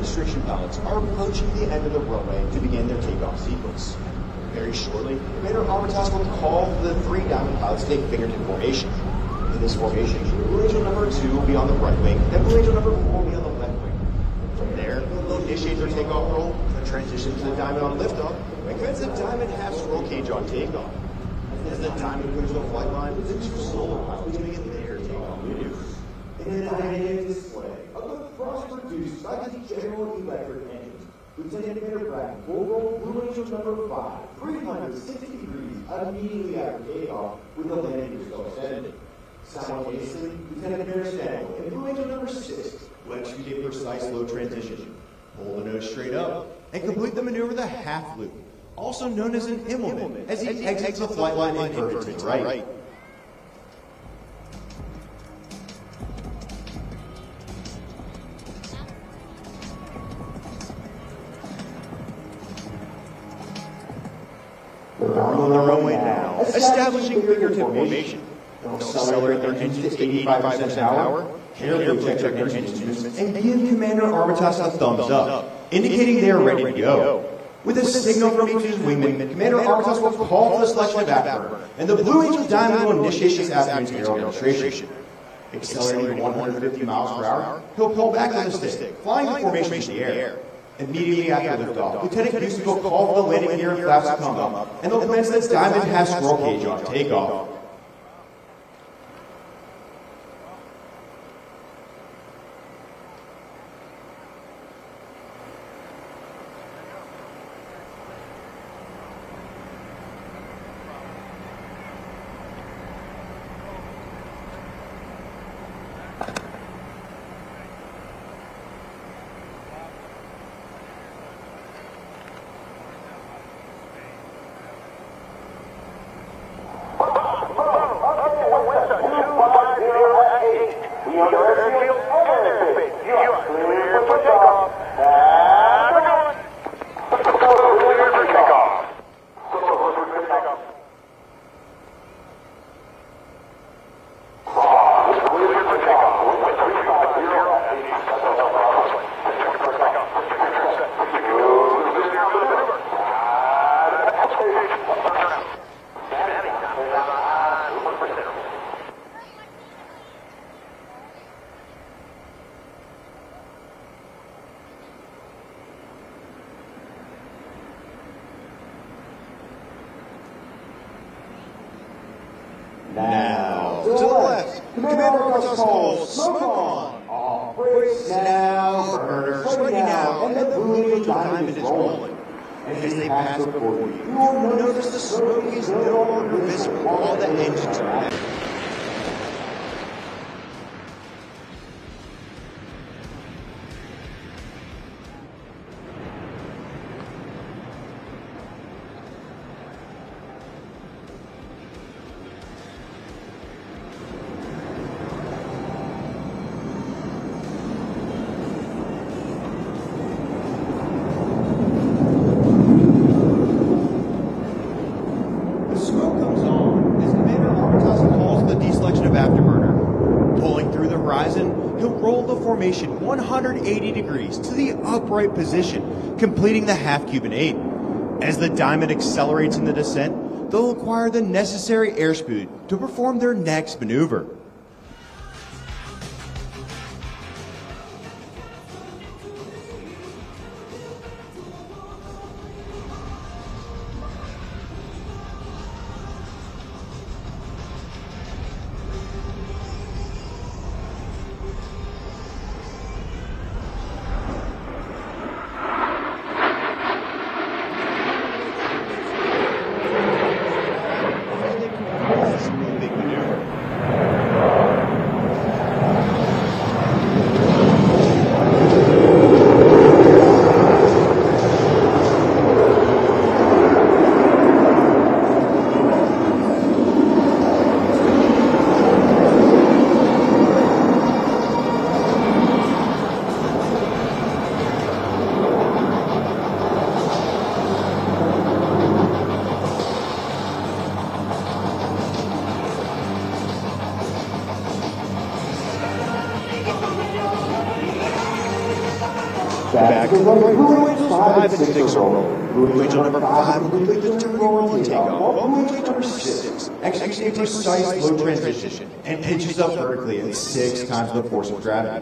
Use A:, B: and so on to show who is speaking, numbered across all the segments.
A: demonstration pilots are approaching the end of the runway to begin their takeoff sequence. Very shortly, Commander Armitage will call the 3 Diamond pilots to take fingertip formation. In this formation, Blue Angel number 2 will be on the right wing, and Blue Angel number 4 will be on the left wing. From there, they'll initiate their takeoff roll, transition to the Diamond on liftoff, and commence the Diamond half scroll cage on takeoff. As the Diamond moves to the flight line, the 2 solar pilots begin their takeoff maneuver. In a dynamic display of the thrust produced by the General Electric engines, Lieutenant Commander Bragg will roll Blue Angel number 5, 360 degrees immediately after takeoff with the landing gear still ascended. Simultaneously, Lieutenant Commander Stanley and Blue Angel number 6 will execute a precise low transition. Pull the nose straight up and complete the maneuver the half loop, also known as an immelman, as he exits the flight line and inverted to the right. They're on the runway now, establishing fingertip formation. They'll accelerate their engines to 85% power, carefully check their engine instruments, and give Commander Armitage a thumbs up, indicating they are ready to go. With a signal from each of his wingmen, Commander Armitage will call for the selection of afterburner, and the Blue Angel Diamond will initiate this afternoon's aerial demonstration. Accelerating 150 miles per hour, he'll pull back on the stick, flying the formation into the air. Immediately after liftoff, Lieutenant Houston will call for the landing gear and flaps to come up, and they'll commence the Diamond half scroll cage on takeoff. Now, to the left, Commander Armitage calls, smoke on! All brakes now, burners ready now, and the Blue Angel Diamond is rolling. And as they pass before you, you will notice the smoke is no longer visible while the engines are active. Formation 180 degrees to the upright position, completing the half Cuban 8. As the Diamond accelerates in the descent, they'll acquire the necessary airspeed to perform their next maneuver. Blue Angels 5 and 6 are rolling. Blue Angel number 5 will complete the turn roll and takeoff, while Blue Angel number 6 executes a precise low transition and pitches up vertically at 6 times the force of gravity.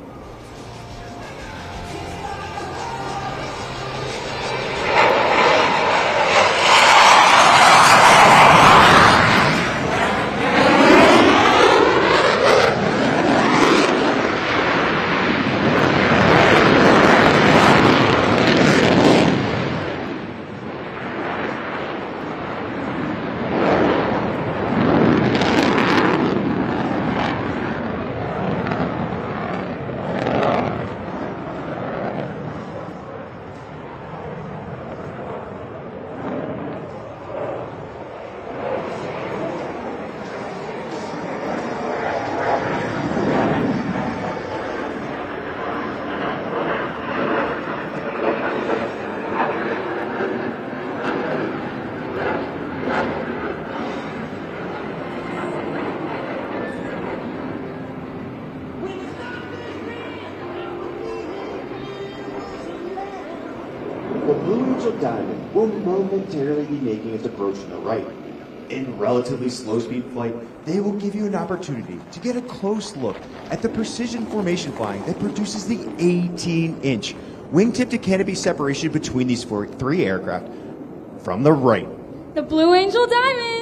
A: The Blue Angel Diamond will momentarily be making its approach to the right. In relatively slow-speed flight, they will give you an opportunity to get a close look at the precision formation flying that produces the 18-inch wingtip to canopy separation between these three aircraft from the right.
B: The Blue Angel Diamonds!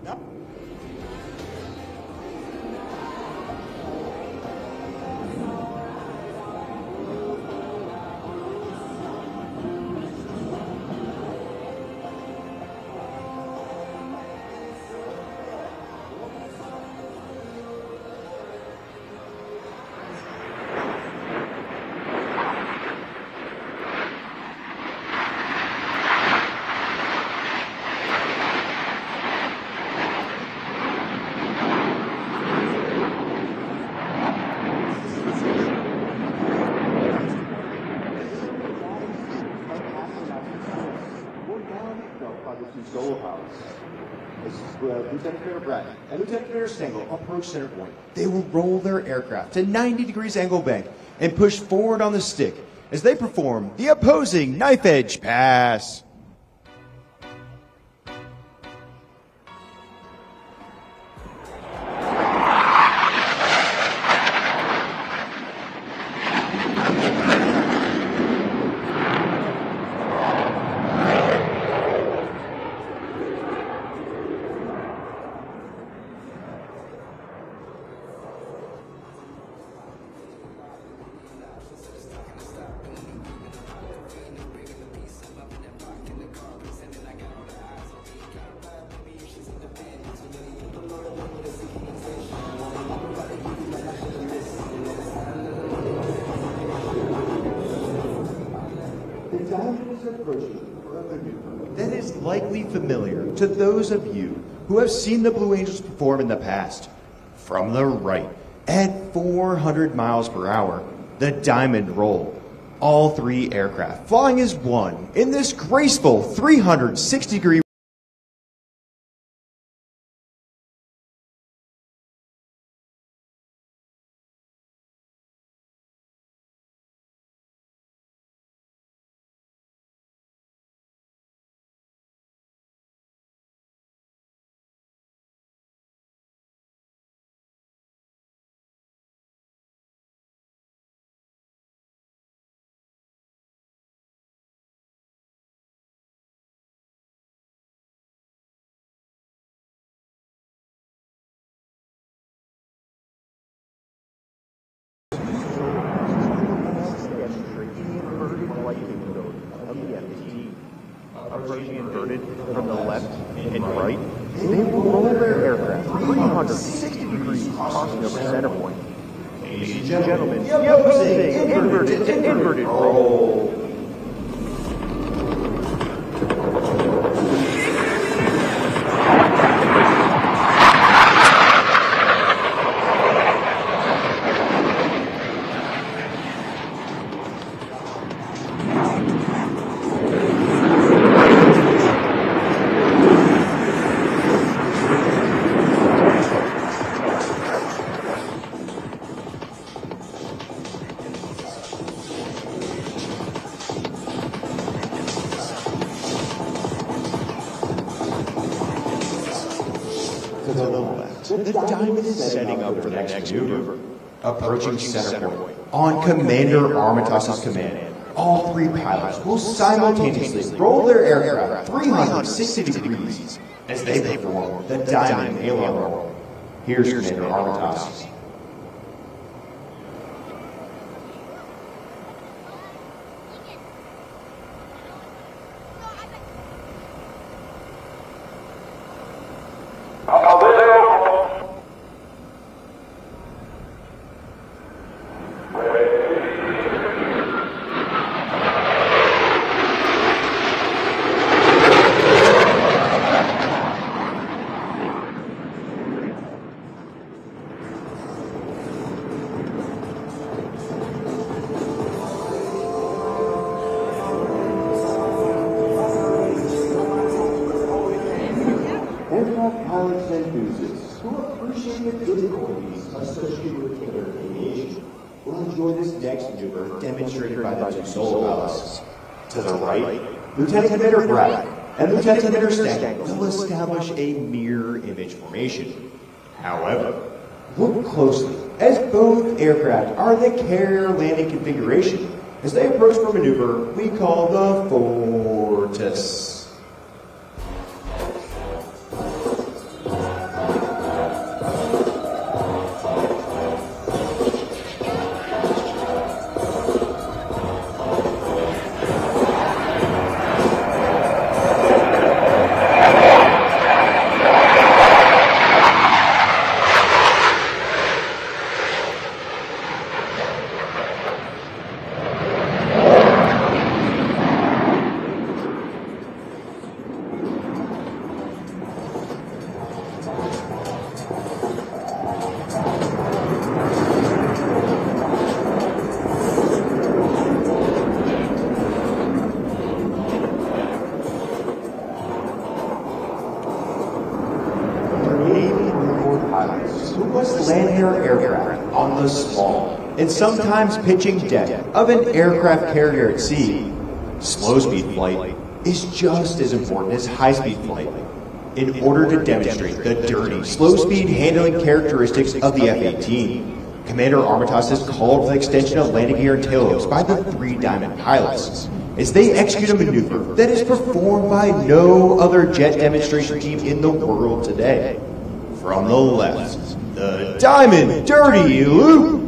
A: Lieutenant Commander Brett and Lieutenant Commander Stengel approach center point. They will roll their aircraft to 90 degrees angle bank and push forward on the stick as they perform the opposing knife edge pass. That is likely familiar to those of you who have seen the Blue Angels perform in the past. From the right, at 400 miles per hour, the Diamond roll. All three aircraft flying as one in this graceful 360-degree approaching inverted from the left and right, they will roll their aircraft 360 degrees crossing over center point. Ladies and gentlemen, the opposing inverted to inverted roll. To the left, the Diamond is setting up for the next maneuver. Approaching center point, on Commander Armitas's command, all three pilots will simultaneously roll their aircraft 360 degrees as they perform the Diamond aileron roll. Here's Commander Armitas. Pilots and enthusiasts who appreciate the difficulties associated with killer aviation will enjoy this next maneuver demonstrated by the two solo pilots. To the right, Lieutenant Commander Brad and Lieutenant Commander Stank will establish a mirror image formation. However, look closely, as both aircraft are in the carrier landing configuration as they approach for a maneuver we call the Fortis. Land their aircraft on the small and sometimes pitching deck of an aircraft carrier at sea. Slow-speed flight is just as important as high-speed flight. In order to demonstrate the dirty, slow-speed handling characteristics of the F-18, Commander Armitas has called for the extension of landing gear and tailhooks by the three Diamond pilots as they execute a maneuver that is performed by no other jet demonstration team in the world today. From the left, the Diamond Dirty Loop.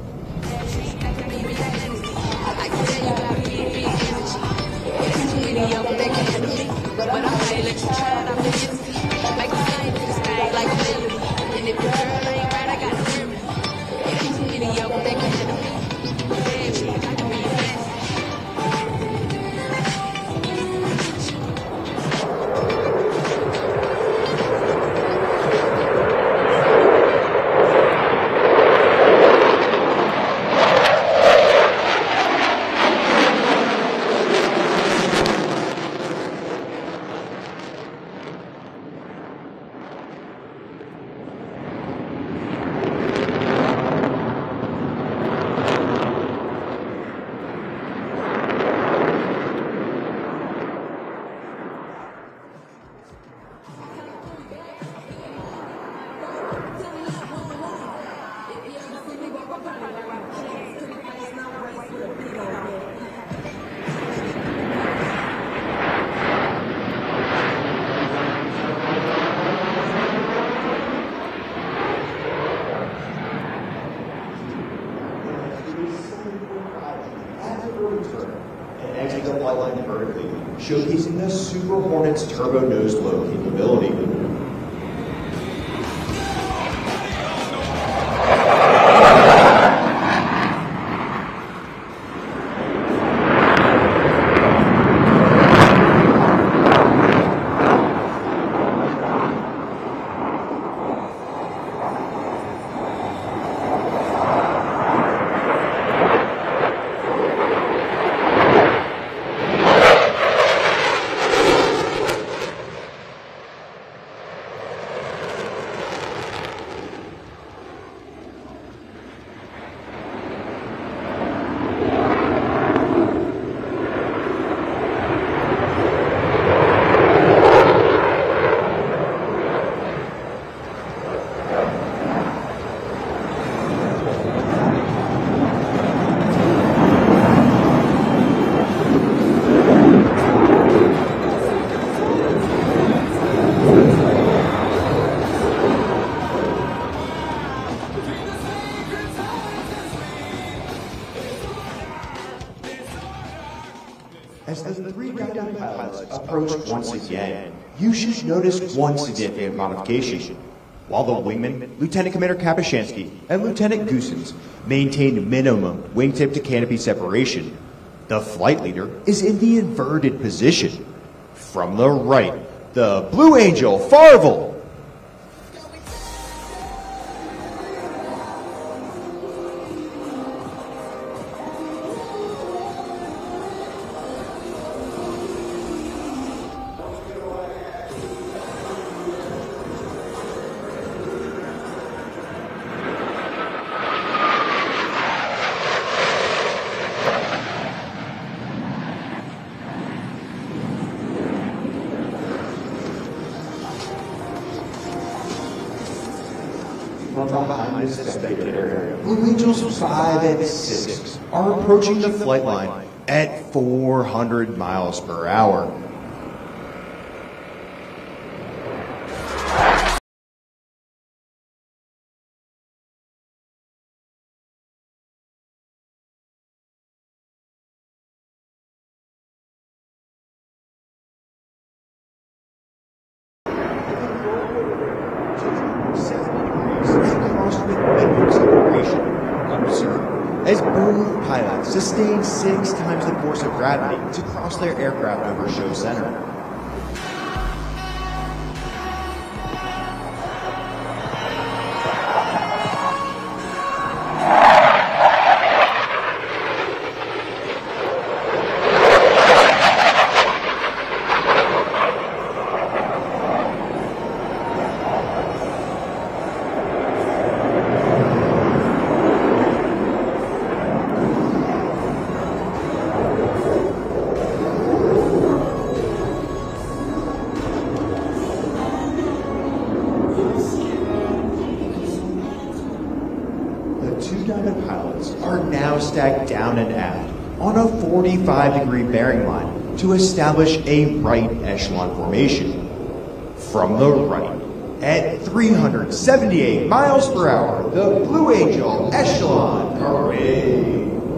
A: And exit the flight line vertically, showcasing the Super Hornet's turbo nose blow capability. once again, you should notice one significant modification. While the wingman, Lieutenant Commander Kapushansky, and Lieutenant Goosens maintain minimum wingtip to canopy separation, the flight leader is in the inverted position. From the right, the Blue Angel Farvel. From behind the spectator area, Blue Angels 5 and 6 are approaching the flight line at 400 miles per hour. As both pilots sustain 6 times the force of gravity to cross their aircraft over show center. Stacked down and aft on a 45-degree bearing line to establish a right echelon formation. From the right, at 378 miles per hour, the Blue Angel Echelon Parade.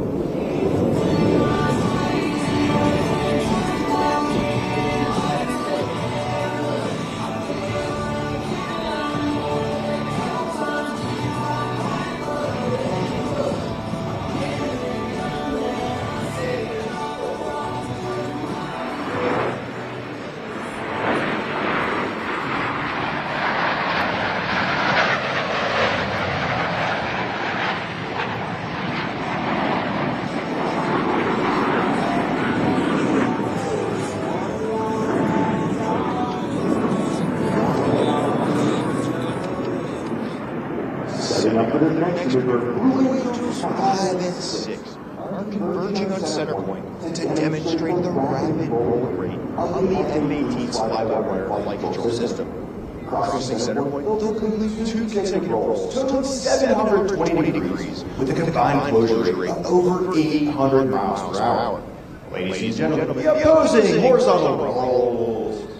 A: Up for the next maneuver, Blue Angels 5 and 6 are converging on center point to demonstrate the rapid roll rate of the M-18's fly-by-wire flight control system. Crossing center point, they'll complete 2 consecutive rolls, totaling 720 degrees, with a combined closure rate of over 800 miles per hour. Ladies and gentlemen, the opposing horizontal rolls.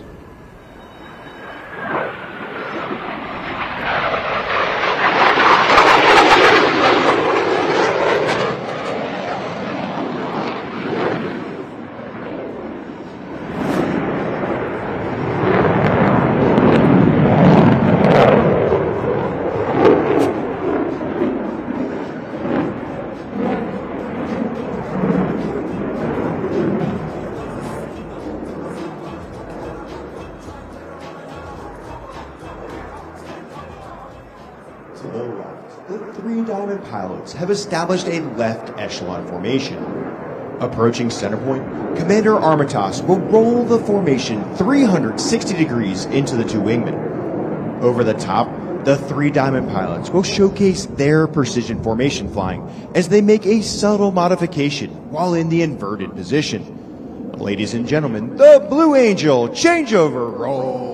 A: To the left, the 3 Diamond pilots have established a left echelon formation. Approaching center point, Commander Armitage will roll the formation 360 degrees into the 2 wingmen. Over the top, the 3 Diamond pilots will showcase their precision formation flying as they make a subtle modification while in the inverted position. Ladies and gentlemen, the Blue Angel changeover roll.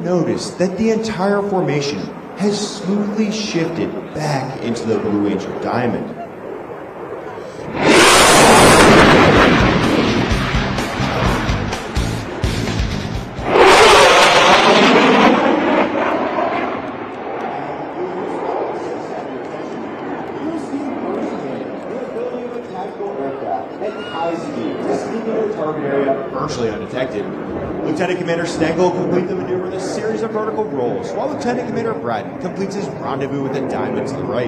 A: notice that the entire formation has smoothly shifted back into the Blue Angel Diamond. Virtually undetected. Lieutenant Commander Stengel completes the maneuver with a series of vertical rolls, while Lieutenant Commander Bratton completes his rendezvous with the diamond to the right.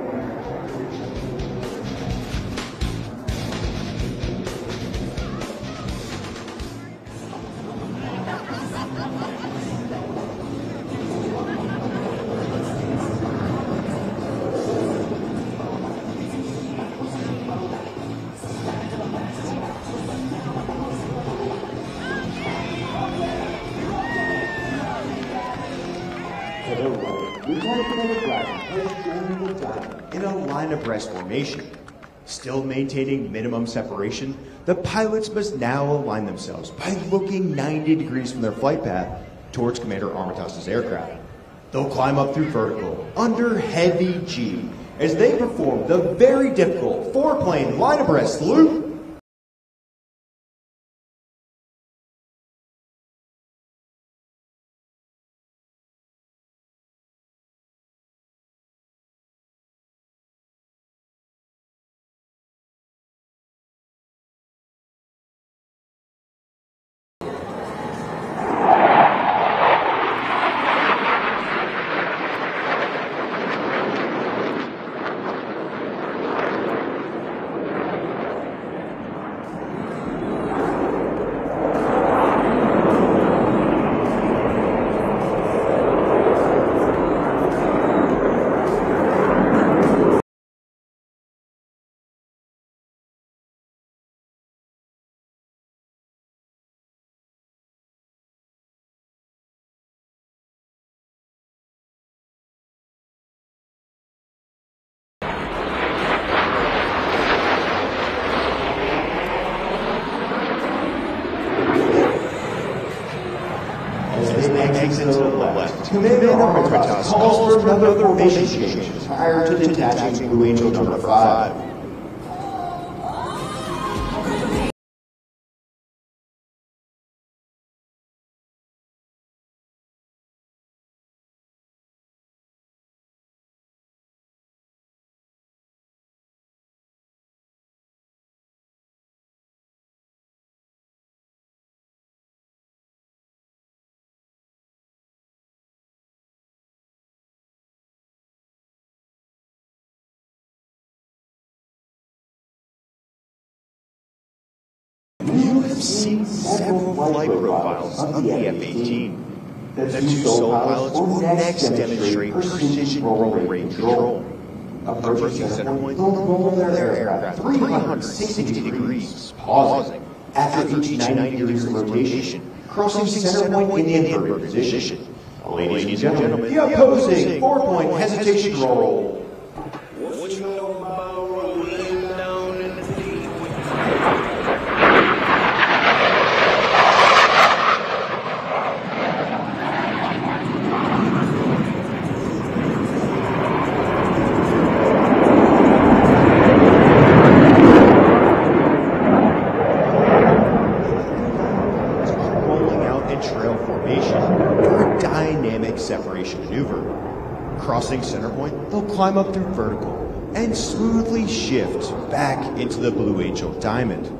A: In a line abreast formation. Still maintaining minimum separation, the pilots must now align themselves by looking 90 degrees from their flight path towards Commander Armitas's aircraft. They'll climb up through vertical, under heavy G, as they perform the very difficult four-plane line abreast loop. Exit to the left. Commander Armitage calls for another formation change prior to detaching Blue Angel number 5. You have seen several flight profiles of the F-18. The two sole pilots will next demonstrate precision roll-range control. Approaching center point, they'll roll their aircraft 360 degrees, pausing after each 90 degrees of rotation, crossing center point in the invert position. Ladies and gentlemen, the opposing four-point hesitation roll. What you know about rolling down in the deep? Separation maneuver. Crossing center point, they'll climb up through vertical and smoothly shift back into the Blue Angel Diamond.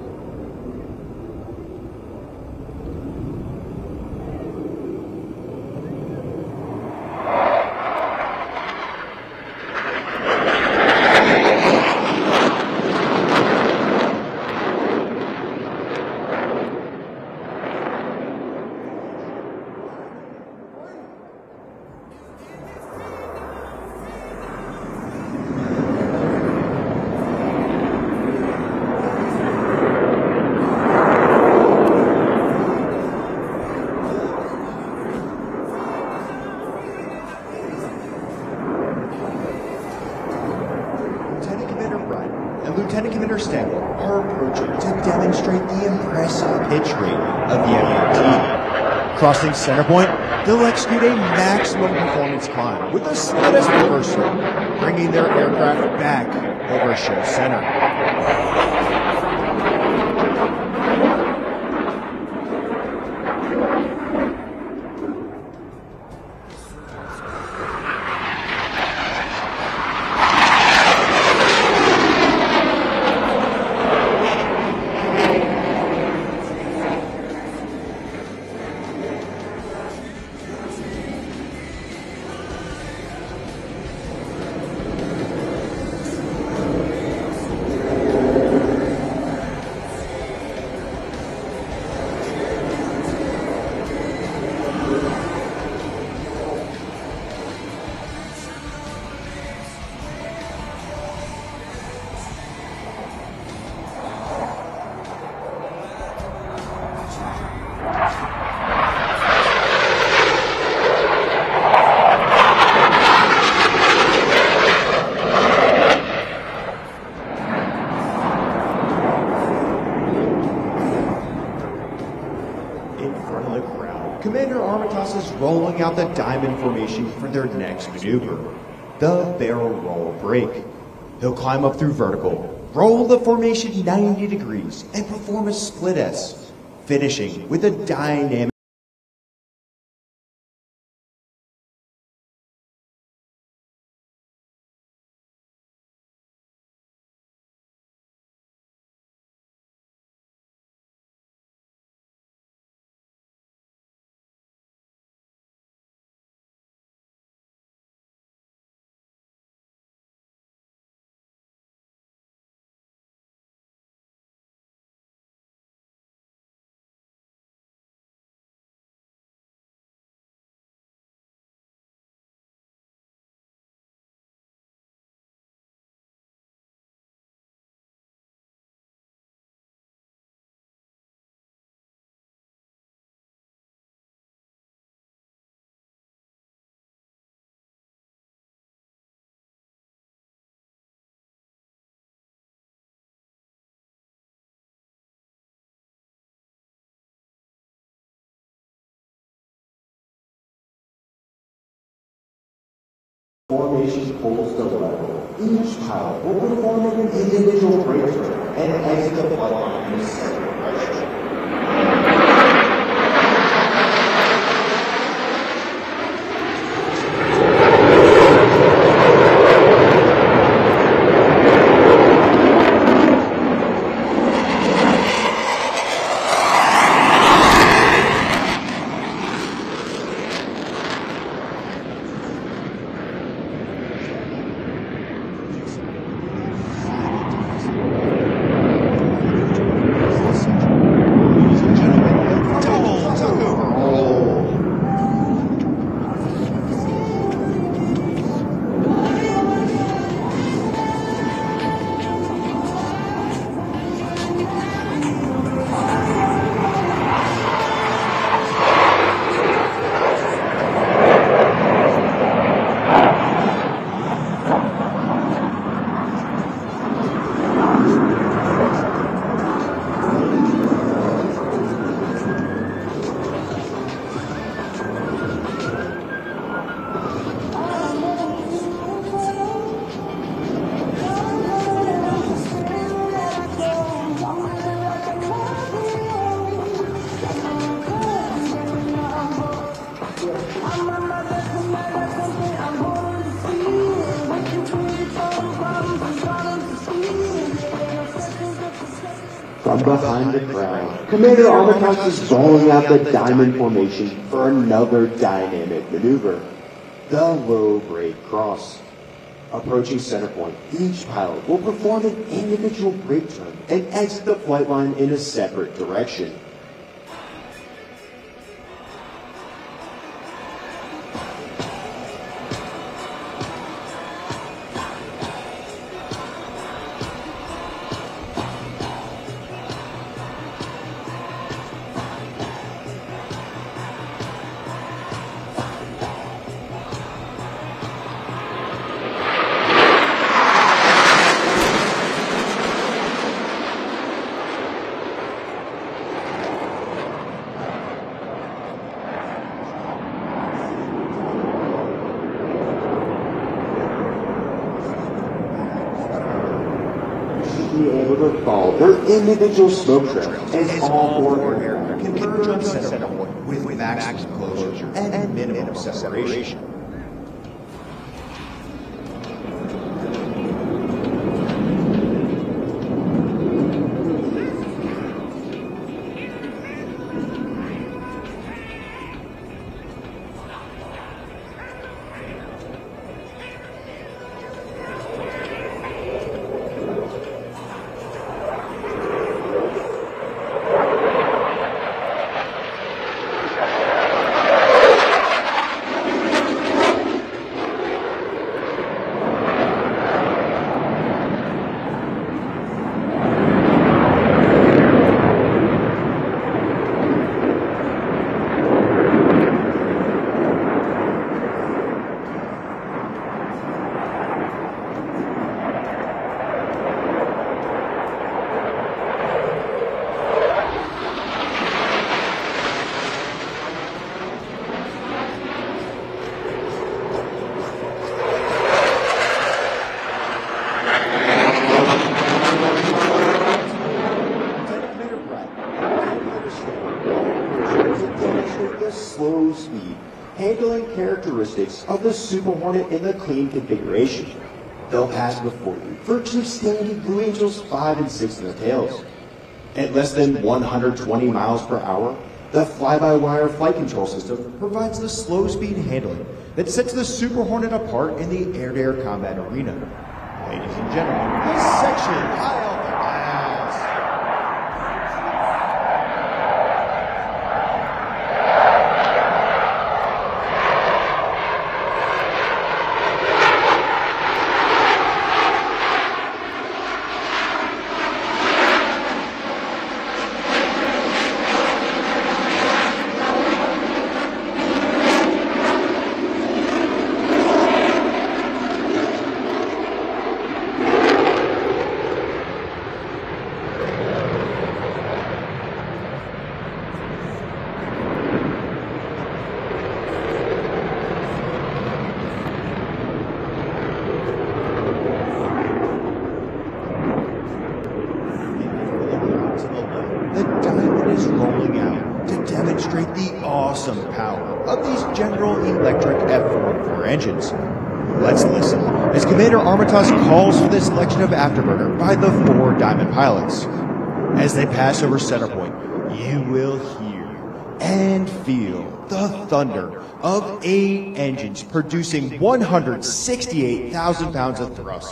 A: Lieutenant Commander Stengel are approaching to demonstrate the impressive pitch rate of the F-18. Crossing center point, they'll execute a maximum performance climb with a slightest reversal, bringing their aircraft back over show center. Rolling out the diamond formation for their next maneuver, the barrel roll break. He'll climb up through vertical, roll the formation 90 degrees, and perform a split S, finishing with a dynamic formation pulls the lever. Each pilot will perform an individual brake turn and exit the flight line in a separate direction. From behind the crowd, Commander Armitage is rolling out the diamond formation for another dynamic maneuver, the low brake cross. Approaching center point, each pilot will perform an individual brake turn and exit the flight line in a separate direction. further follow their individual smoke trail as all four aircraft converge on center point with maximum closure and minimum separation. Slow speed, handling characteristics of the Super Hornet in the clean configuration. They'll pass before you, virtually standing Blue Angels 5 and 6 in their tails. At less than 120 miles per hour, the fly-by-wire flight control system provides the slow speed handling that sets the Super Hornet apart in the air-to-air combat arena. Ladies and gentlemen, this section high off the glass. Demonstrate the awesome power of these General Electric F-44 engines. Let's listen as Commander Armitage calls for the selection of Afterburner by the 4 Diamond pilots. As they pass over center point, you will hear and feel the thunder of 8 engines producing 168,000 pounds of thrust.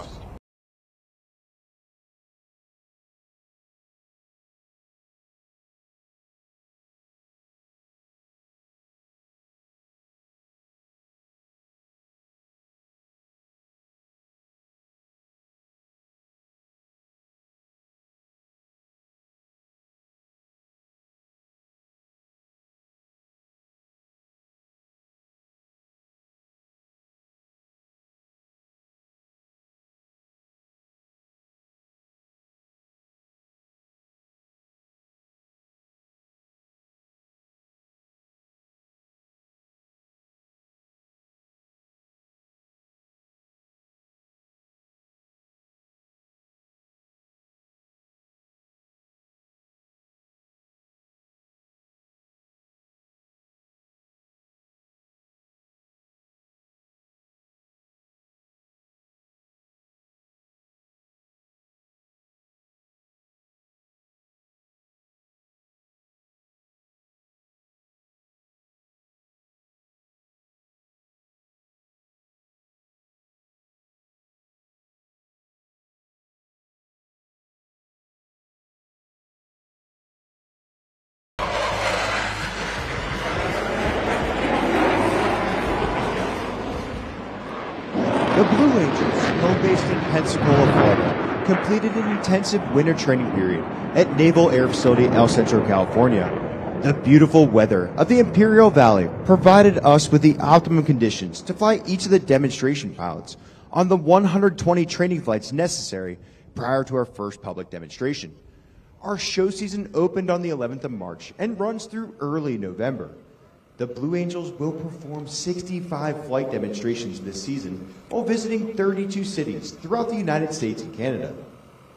A: The Blue Angels, home-based in Pensacola, Florida, completed an intensive winter training period at Naval Air Facility El Centro, California. The beautiful weather of the Imperial Valley provided us with the optimum conditions to fly each of the demonstration pilots on the 120 training flights necessary prior to our first public demonstration. Our show season opened on the 11th of March and runs through early November. The Blue Angels will perform 65 flight demonstrations this season while visiting 32 cities throughout the United States and Canada.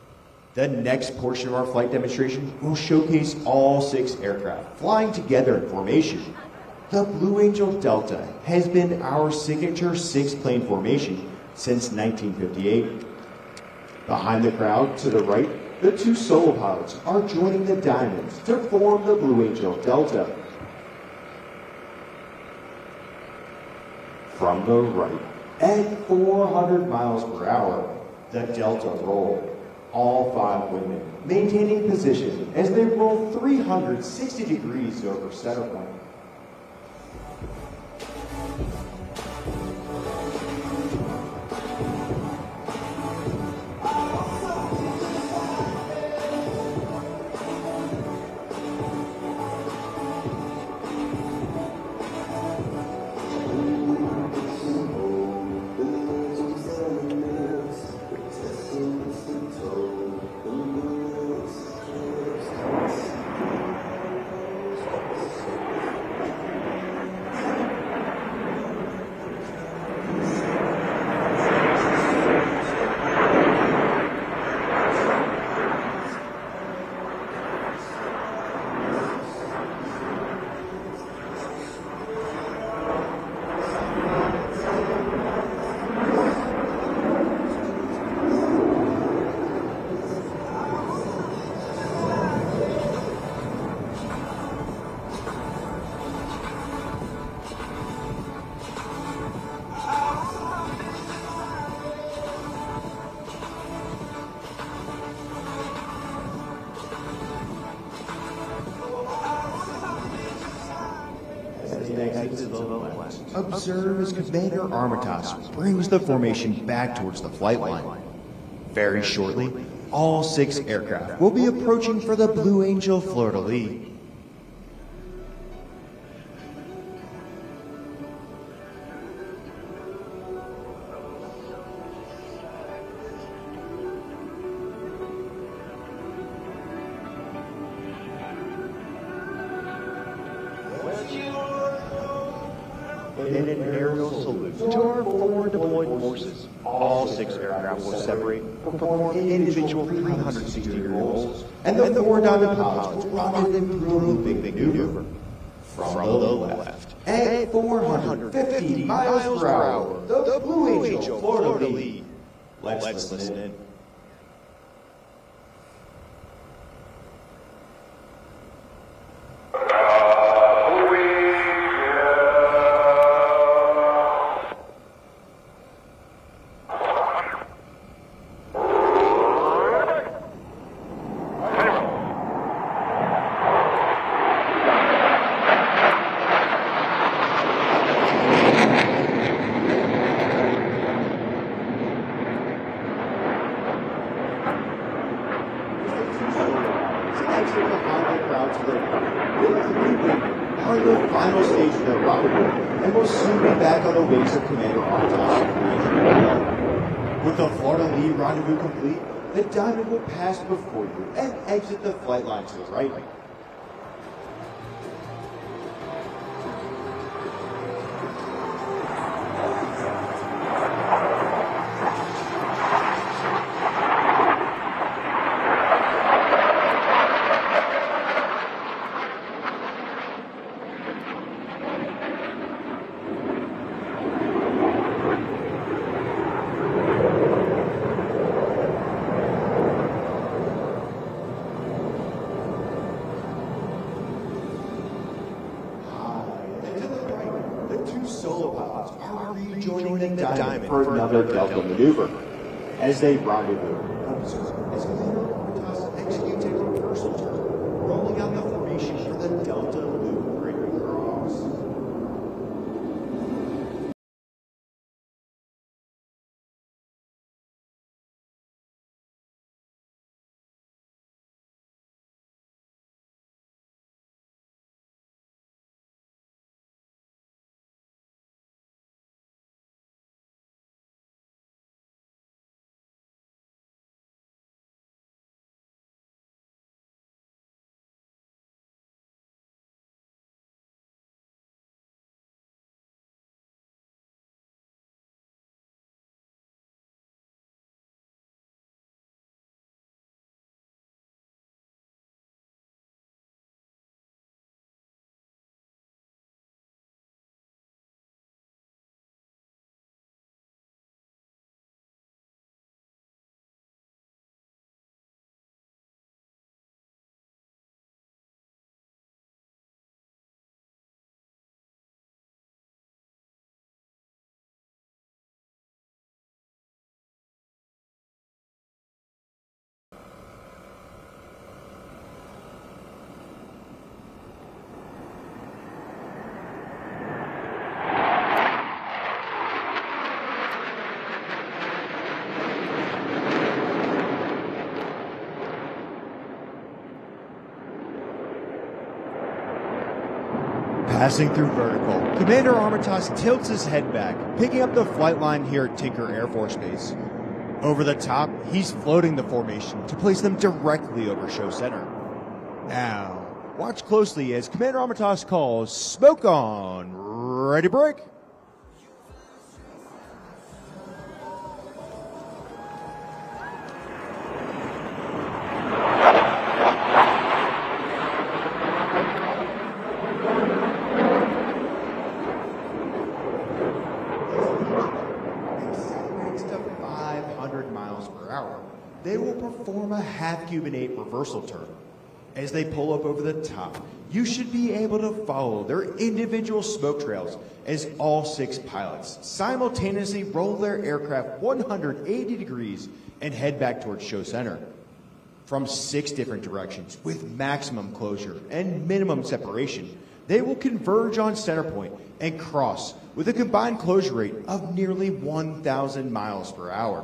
A: The next portion of our flight demonstration will showcase all 6 aircraft flying together in formation. The Blue Angel Delta has been our signature 6-plane formation since 1958. Behind the crowd to the right, the 2 solo pilots are joining the Diamonds to form the Blue Angel Delta. From the right, at 400 miles per hour, the Delta roll. All 5 women maintaining position as they roll 360 degrees over center point. Observe as Commander Armitage brings the formation back towards the flight line. Very shortly, all 6 aircraft will be approaching for the Blue Angel fleur-de-lis. In an aerial salute to our 4 deployed forces, all 6 aircraft will separate, perform individual 360-degree rolls, and the 4 diamond pilots will rocket them through a big maneuver. From the left, at 450 miles per hour, the Blue Angel fleur-de-lis. Let's listen in. Are the final stage of their rendezvous, and will soon be back on the wings of Commander Outrage. With the fleur-de-lis rendezvous complete, the Diamond will pass before you and exit the flight line to the right. Solo pilots are rejoining the Diamond for another Delta maneuver. As they rendezvous, observe as Commander Armitage executes a reversal turn, rolling out the formation for the Delta maneuvering cross.
C: Passing through vertical, Commander Armitage tilts his head back, picking up the flight line here at Tinker Air Force Base. Over the top, he's floating the formation to place them directly over show center. Now, watch closely as Commander Armitage calls smoke on, ready break. They will perform a half-cubanate reversal turn. As they pull up over the top, you should be able to follow their individual smoke trails as all 6 pilots simultaneously roll their aircraft 180 degrees and head back towards show center. From 6 different directions with maximum closure and minimum separation, they will converge on center point and cross with a combined closure rate of nearly 1,000 miles per hour.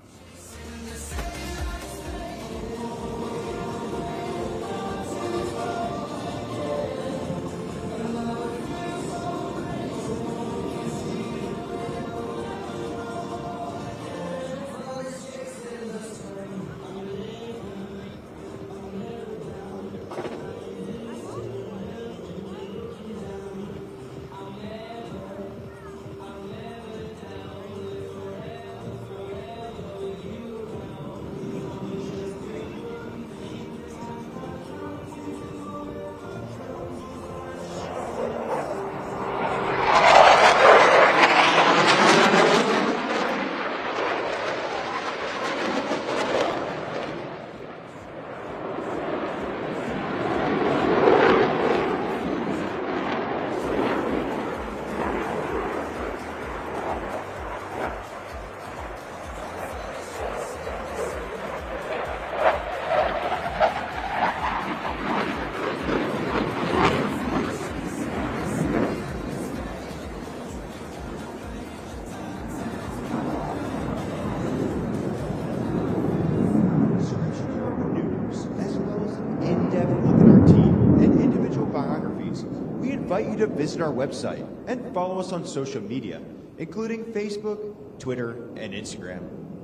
C: Invite you to visit our website and follow us on social media, including Facebook, Twitter, and Instagram.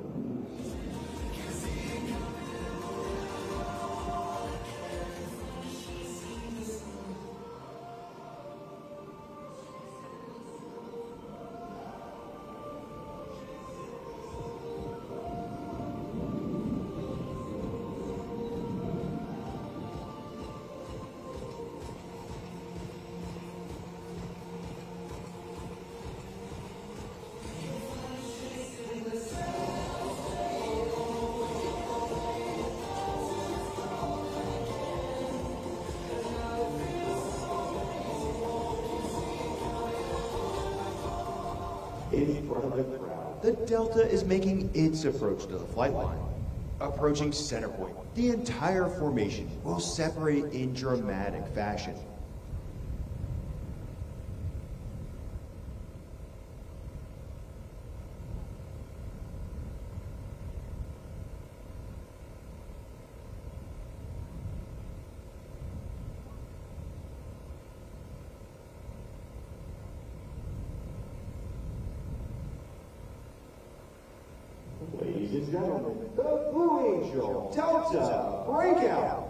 C: In front of the crowd, the Delta is making its approach to the flight line. Approaching center point, the entire formation will separate in dramatic fashion.
A: Ladies and gentlemen, the Blue Angel Delta Breakout.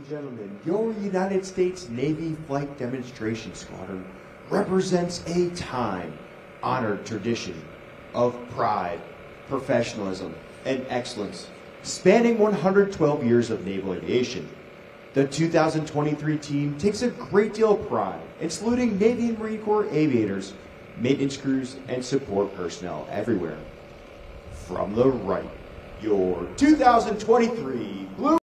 C: and gentlemen, your United States Navy Flight Demonstration Squadron represents a time-honored tradition of pride, professionalism, and excellence, spanning 112 years of naval aviation. The 2023 team takes a great deal of pride in saluting Navy and Marine Corps aviators, maintenance crews, and support personnel everywhere. From the right, your 2023 Blue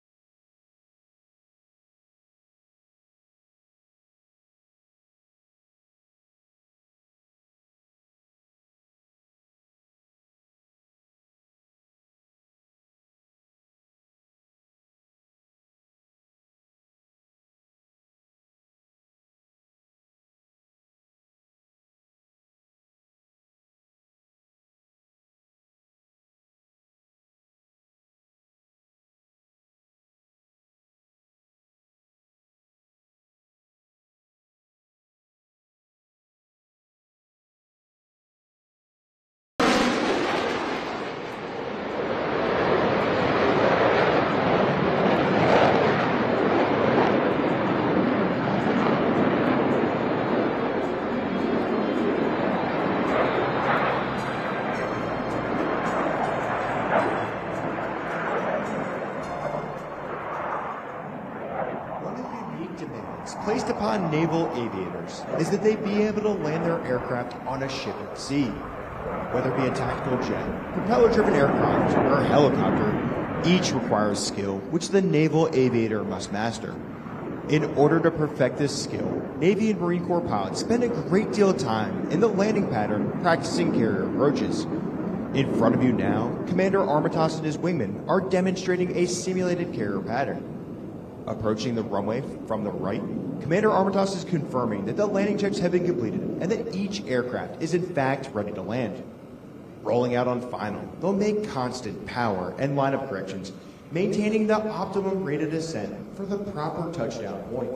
C: placed upon naval aviators is that they be able to land their aircraft on a ship at sea. Whether it be a tactical jet, propeller-driven aircraft, or a helicopter, each requires skill which the naval aviator must master. In order to perfect this skill, Navy and Marine Corps pilots spend a great deal of time in the landing pattern practicing carrier approaches. In front of you now, Commander Armitage and his wingmen are demonstrating a simulated carrier pattern. Approaching the runway from the right, Commander Armitage is confirming that the landing checks have been completed and that each aircraft is in fact ready to land. Rolling out on final, they'll make constant power and lineup corrections, maintaining the optimum rate of descent for the proper touchdown point.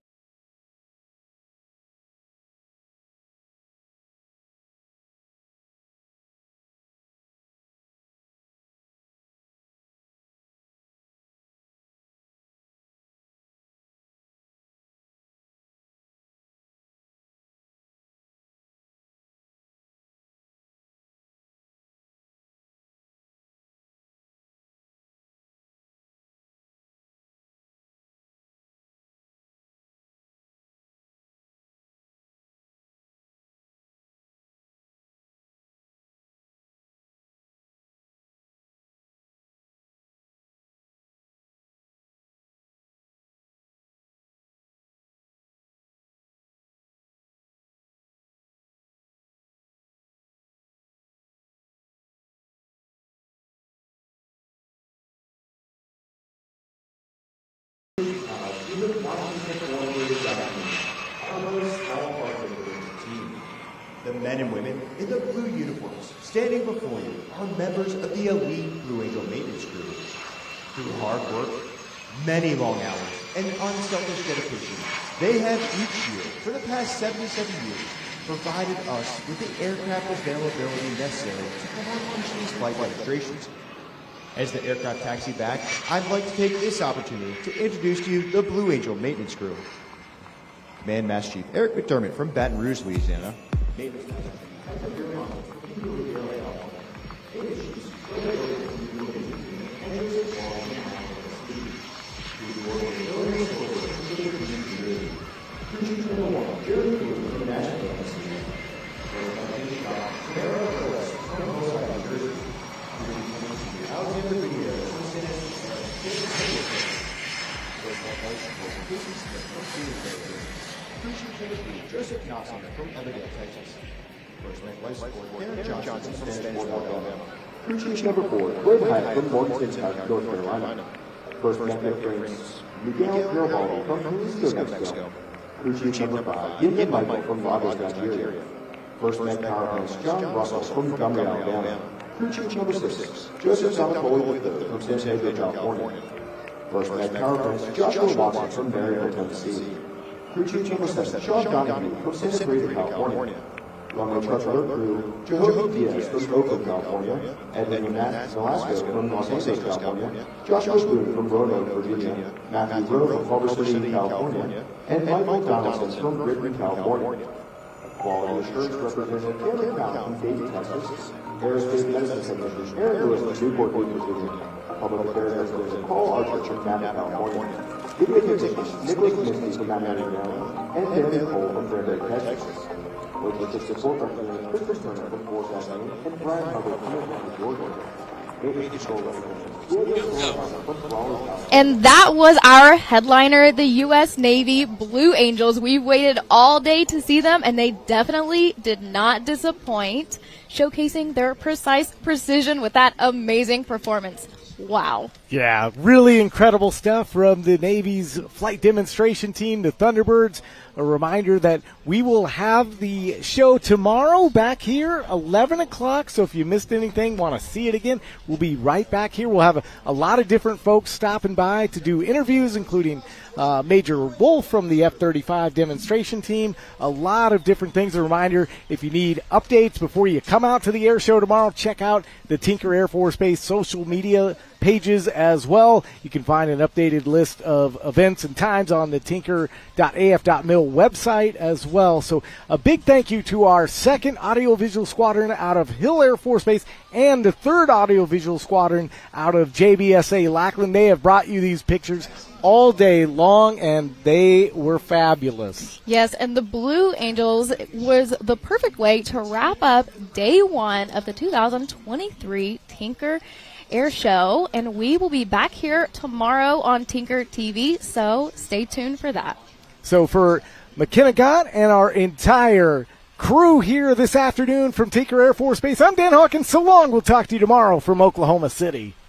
C: The men and women in the blue uniforms standing before you are members of the elite Blue Angel maintenance crew. Through hard work, many long hours, and unselfish dedication, they have each year, for the past 77 years, provided us with the aircraft availability necessary to perform these flight demonstrations. As the aircraft taxi back, I'd like to take this opportunity to introduce to you the Blue Angel maintenance crew. Command Master Chief Eric McDermott from Baton Rouge, Louisiana. Joseph Knopson from Evansville, Texas. First Rank Life Support, Darren Johnson from Stanford, Alabama.
D: Crew Chief number 4, Greg Hyatt from Morgantown, North Carolina. First Rank Life Miguel Garibaldi from Jalisco, Mexico. Crew Chief number 5, Gideon Michael from Lagos, Nigeria. First Rank Power Prince John Russell from Montgomery, Alabama. Crew Chief number 6, Joseph Salvatore III from San Diego, California. First Rank Power Prince Joshua Watson from Maryville, Tennessee. Crew Chief number 7, Sean Donahue from Santa Clarita, California. Runway Truck Alert Crew, Jehovah Diaz from Oakland, California, Edwin Velasco from Los Angeles, California, Joshua Boone from Roanoke, Virginia, Matthew Rowe from Culver City, California, and Michael Donaldson from Britain, California. Quality Assurance Representative Cameron Cowan from Katy, Texas, Aerospace Medicine Technician Aaron Lewis from Newport News, Virginia, Public Affairs Representative Paul Archer from Napa, California, Video Technician Nicholas Misty from Mount Arizona, and Darren Cole from Fairbanks, Texas. Logistics Support Representative Christopher Turner from Fort Saskatchewan, and Brian Hubbard from Georgia.
B: And that was our headliner, the U.S. Navy Blue Angels. We waited all day to see them, and they definitely did not disappoint, showcasing their precise precision with that amazing performance. Wow.
E: Yeah, really incredible stuff from the Navy's flight demonstration team, the Thunderbirds. A reminder that we will have the show tomorrow back here, 11 o'clock. So if you missed anything, want to see it again, we'll be right back here. We'll have a lot of different folks stopping by to do interviews, including Major Wolf from the F-35 demonstration team. A lot of different things. A reminder, if you need updates before you come out to the air show tomorrow, check out the Tinker Air Force Base social media pages as well. You can find an updated list of events and times on the tinker.af.mil website as well. So a big thank you to our 2nd Audiovisual Squadron out of Hill Air Force Base and the 3rd Audiovisual Squadron out of JBSA Lackland. They have brought you these pictures all day long, and they were fabulous.
B: Yes, and the Blue Angels was the perfect way to wrap up day 1 of the 2023 Tinker Air Show, and we will be back here tomorrow on Tinker TV, so stay tuned for that.
E: So for McKenna Gott and our entire crew here this afternoon from Tinker Air Force Base, I'm Dan Hawkins. So long. We'll talk to you tomorrow from Oklahoma City.